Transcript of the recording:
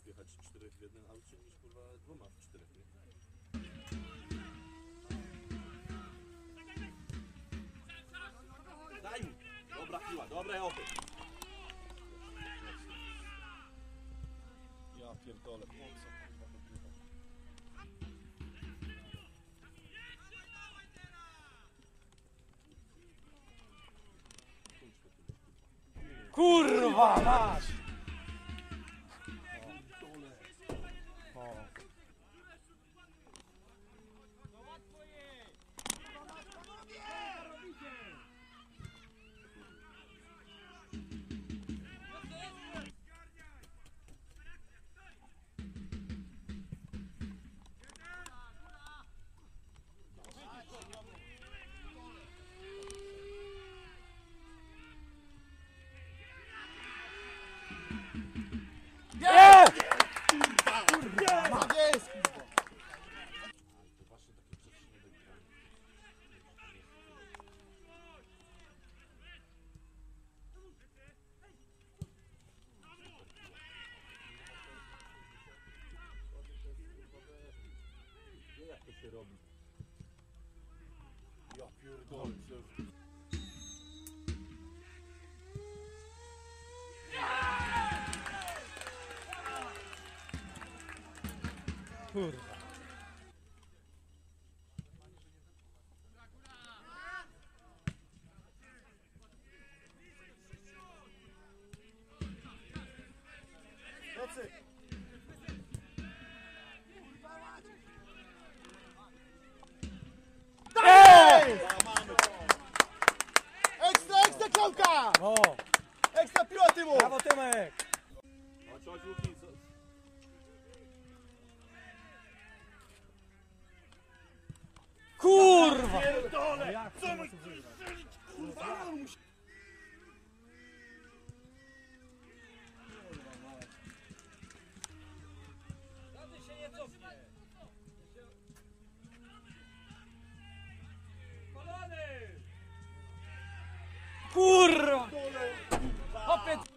lepiej jechać 4 w jednym aucie niż kurwa 2 w 4, nie? Daj mu! Dobra piła, dobre opy! Ja pierdolę, po co kurwa wygrywa? Kurwa mać! Jak to się robi? Ja pierdolę. Kurwa. Nocy! Ekstra, ekstra klamka! No! Ekstra piła Tymu! Brawo Tymek! Chodź, Łuki! Kurwa! Pierdolę! Jak Co to mój... może wygrać? Kurwa! Kurwa! Opie...